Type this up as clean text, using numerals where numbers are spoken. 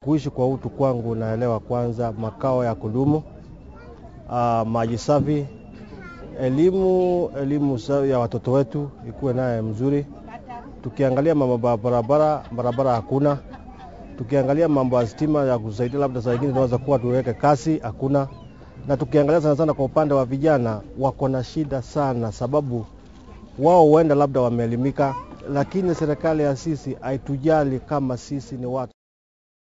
Kuishi kwa utu kwangu naelewa kwanza makao ya kudumu, maji safi, elimu ya watoto wetu ikuwe naye mzuri. Tukiangalia mambo barabara hakuna. Tukiangalia mambo ya stima ya kusaidia labda saa nyingine tunaweza kuwa tuweke kasi hakuna. Na tukiangalia sana kwa upande wa vijana wako na shida sana, sababu wao huenda labda wameelimika, lakini serikali ya sisi haitujali kama sisi ni watu.